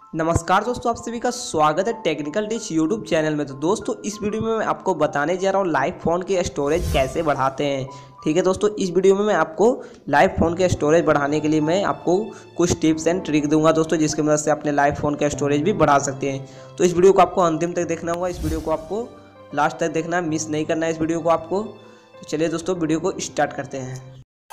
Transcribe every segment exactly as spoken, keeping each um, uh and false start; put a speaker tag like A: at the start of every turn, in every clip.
A: नमस्कार दोस्तों, आप सभी का स्वागत है टेक्निकल टिप्स यूट्यूब चैनल में। तो दोस्तों इस वीडियो में मैं आपको बताने जा रहा हूँ लाइव फ़ोन के स्टोरेज कैसे बढ़ाते हैं। ठीक है दोस्तों, इस वीडियो में मैं आपको लाइव फ़ोन के स्टोरेज बढ़ाने के लिए मैं आपको कुछ टिप्स एंड ट्रिक दूंगा दोस्तों, जिसकी मदद से अपने लाइव फ़ोन का स्टोरेज भी बढ़ा सकते हैं। तो इस वीडियो को आपको अंतिम तक देखना होगा, इस वीडियो को आपको लास्ट तक देखना है, मिस नहीं करना है इस वीडियो को आपको। तो चलिए दोस्तों वीडियो को स्टार्ट करते हैं।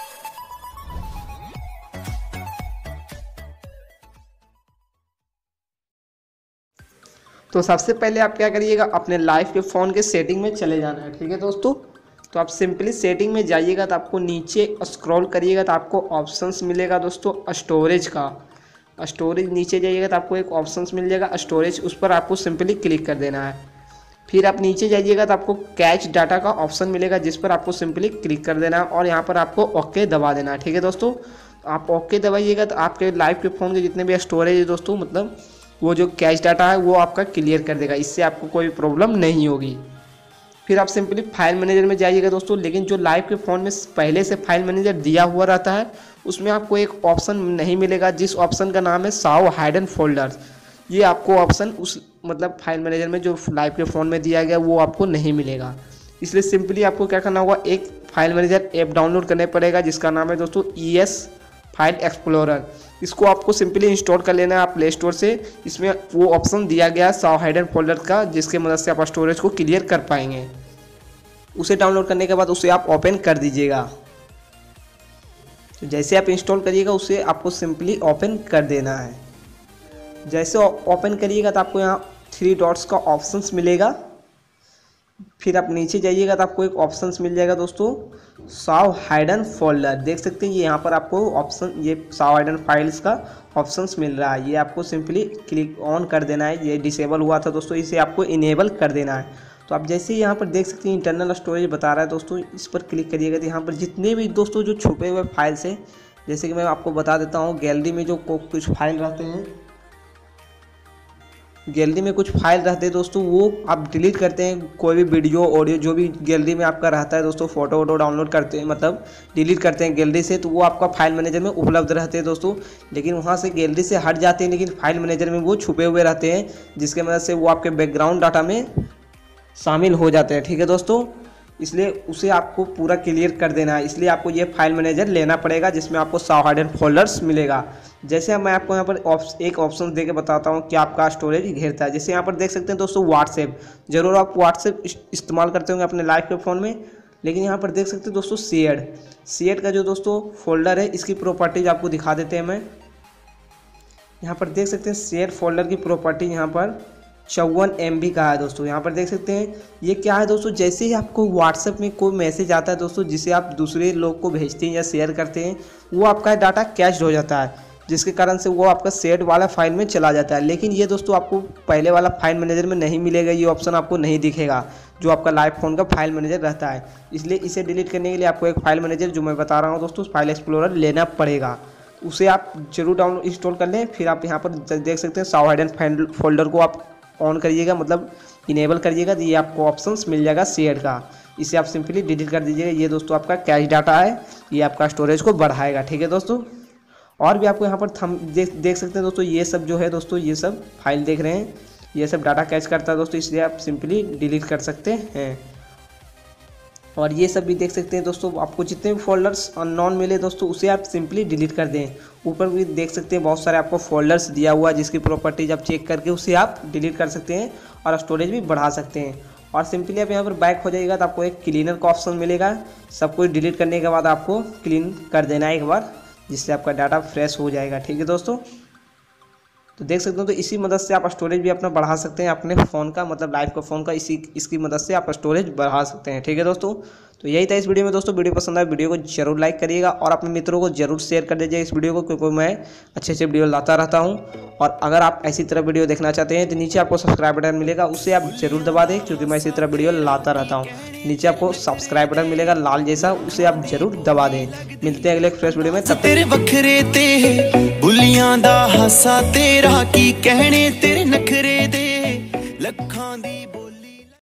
A: तो सबसे पहले आप क्या करिएगा, अपने लाइव के फ़ोन के सेटिंग में चले जाना है। ठीक है दोस्तों, तो आप सिंपली सेटिंग में जाइएगा तो आपको नीचे स्क्रॉल करिएगा तो आपको ऑप्शंस मिलेगा दोस्तों स्टोरेज का। स्टोरेज नीचे जाइएगा तो आपको एक ऑप्शंस मिल जाएगा स्टोरेज, उस पर आपको सिंपली क्लिक कर देना है। फिर आप नीचे जाइएगा तो आपको कैच डाटा का ऑप्शन मिलेगा, जिस पर आपको सिंपली क्लिक कर देना है और यहाँ पर आपको ओके दबा देना है। ठीक है दोस्तों, आप ओके दबाइएगा तो आपके लाइव के फ़ोन के जितने भी स्टोरेज है दोस्तों, मतलब वो जो कैश डाटा है वो आपका क्लियर कर देगा, इससे आपको कोई प्रॉब्लम नहीं होगी। फिर आप सिंपली फाइल मैनेजर में जाइएगा दोस्तों, लेकिन जो लाइव के फ़ोन में पहले से फाइल मैनेजर दिया हुआ रहता है उसमें आपको एक ऑप्शन नहीं मिलेगा, जिस ऑप्शन का नाम है साव हाइडन फोल्डर्स। ये आपको ऑप्शन उस मतलब फाइल मैनेजर में जो लाइव के फ़ोन में दिया गया वो आपको नहीं मिलेगा। इसलिए सिंपली आपको क्या करना होगा, एक फाइल मैनेजर ऐप डाउनलोड करना पड़ेगा जिसका नाम है दोस्तों ई एस फाइल एक्सप्लोरर। इसको आपको सिंपली इंस्टॉल कर लेना है आप प्ले स्टोर से। इसमें वो ऑप्शन दिया गया है साव हाइडन फोल्डर का, जिसके मदद से आप स्टोरेज को क्लियर कर पाएंगे। उसे डाउनलोड करने के बाद उसे आप ओपन कर दीजिएगा। तो जैसे आप इंस्टॉल करिएगा उसे आपको सिंपली ओपन कर देना है। जैसे ओपन करिएगा तो आपको यहाँ थ्री डॉट्स का ऑप्शंस मिलेगा। फिर आप नीचे जाइएगा तो आपको एक ऑप्शंस मिल जाएगा दोस्तों साव हाइडन फोल्डर। देख सकते हैं ये यहाँ पर आपको ऑप्शन, ये साव हाइडन फाइल्स का ऑप्शंस मिल रहा है। ये आपको सिंपली क्लिक ऑन कर देना है। ये डिसेबल हुआ था दोस्तों, इसे आपको इनेबल कर देना है। तो आप जैसे यहाँ पर देख सकते हैं इंटरनल स्टोरेज बता रहा है दोस्तों, इस पर क्लिक करिएगा तो यहाँ पर जितने भी दोस्तों जो छुपे हुए फाइल्स हैं, जैसे कि मैं आपको बता देता हूँ, गैलरी में जो कुछ फाइल रहते हैं, गैलरी में कुछ फाइल रहते हैं दोस्तों, वो आप डिलीट करते हैं। कोई भी वीडियो ऑडियो जो भी गैलरी में आपका रहता है दोस्तों, फोटो वोटो डाउनलोड करते हैं, मतलब डिलीट करते हैं गैलरी से, तो वो आपका फाइल मैनेजर में उपलब्ध रहते हैं दोस्तों। लेकिन वहाँ से गैलरी से हट जाते हैं, लेकिन फाइल मैनेजर में वो छुपे हुए रहते हैं, जिसके मदद से वो आपके बैकग्राउंड डाटा में शामिल हो जाते हैं। ठीक है दोस्तों, इसलिए उसे आपको पूरा क्लियर कर देना है। इसलिए आपको ये फाइल मैनेजर लेना पड़ेगा, जिसमें आपको साव हाइडन फोल्डर्स मिलेगा। जैसे मैं आपको यहाँ पर एक ऑप्शन दे के बताता हूँ कि आपका स्टोरेज घेरता है। जैसे यहाँ पर देख सकते हैं दोस्तों व्हाट्सएप, जरूर आप व्हाट्सएप इस्तेमाल करते होंगे अपने लाइव के फ़ोन में, लेकिन यहाँ पर देख सकते हैं दोस्तों शेयर्ड शेयर्ड का जो दोस्तों फोल्डर है, इसकी प्रॉपर्टीज आपको दिखा देते हैं। मैं यहाँ पर देख सकते हैं शेयर फोल्डर की प्रॉपर्टी यहाँ पर चौवन एम बी का है दोस्तों। यहाँ पर देख सकते हैं ये क्या है दोस्तों, जैसे ही आपको व्हाट्सएप में कोई मैसेज आता है दोस्तों, जिसे आप दूसरे लोग को भेजते हैं या शेयर करते हैं, वो आपका डाटा कैश हो जाता है, जिसके कारण से वो आपका शेयर्ड वाला फाइल में चला जाता है। लेकिन ये दोस्तों आपको पहले वाला फाइल मैनेजर में नहीं मिलेगा, ये ऑप्शन आपको नहीं दिखेगा जो आपका लाइव फ़ोन का फाइल मैनेजर रहता है। इसलिए इसे डिलीट करने के लिए आपको एक फाइल मैनेजर जो मैं बता रहा हूँ दोस्तों, फाइल एक्सप्लोरर लेना पड़ेगा। उसे आप जरूर डाउनलोड इंस्टॉल कर लें। फिर आप यहाँ पर देख सकते हैं साव हाइडन फोल्डर को आप ऑन करिएगा, मतलब इनेबल करिएगा, तो ये आपको ऑप्शंस मिल जाएगा शेयर का। इसे आप सिंपली डिलीट कर दीजिएगा। ये दोस्तों आपका कैश डाटा है, ये आपका स्टोरेज को बढ़ाएगा। ठीक है दोस्तों, और भी आपको यहाँ पर थम देख देख सकते हैं दोस्तों, ये सब जो है दोस्तों, ये सब फाइल देख रहे हैं, ये सब डाटा कैच करता है दोस्तों, इसलिए आप सिंपली डिलीट कर सकते हैं। और ये सब भी देख सकते हैं दोस्तों, आपको जितने भी फोल्डर्स अननोन मिले दोस्तों, उसे आप सिंपली डिलीट कर दें। ऊपर भी देख सकते हैं बहुत सारे आपको फोल्डर्स दिया हुआ है, जिसकी प्रॉपर्टीज आप चेक करके उसे आप डिलीट कर सकते हैं और स्टोरेज भी बढ़ा सकते हैं। और सिंपली आप यहाँ पर बैक हो जाइएगा तो आपको एक क्लीनर का ऑप्शन मिलेगा। सब कुछ डिलीट करने के बाद आपको क्लीन कर देना है एक बार, जिससे आपका डाटा फ्रेश हो जाएगा। ठीक है दोस्तों, तो देख सकते हो, तो इसी मदद से आप स्टोरेज भी अपना बढ़ा सकते हैं अपने फ़ोन का, मतलब लाइव का फ़ोन का, इसी इसकी मदद से आप स्टोरेज बढ़ा सकते हैं। ठीक है दोस्तों, तो यही था इस वीडियो में दोस्तों। वीडियो पसंद आए वीडियो को जरूर लाइक करिएगा और अपने मित्रों को जरूर शेयर कर दीजिए इस वीडियो को, क्योंकि मैं अच्छे अच्छे वीडियो लाता रहता हूँ। और अगर आप ऐसी तरह वीडियो देखना चाहते हैं तो नीचे आपको सब्सक्राइब बटन मिलेगा, उसे आप जरूर दबा दें, क्योंकि मैं इसी तरह वीडियो लाता रहता हूँ। नीचे आपको सब्सक्राइब बटन मिलेगा लाल जैसा, उसे आप जरूर दबा दें। मिलते हैं अगले फ्रेश वीडियो में, तब
B: तेरे वखरे ते बुलियां दा हासा तेरा की कहने तेरे नखरे दे लखा।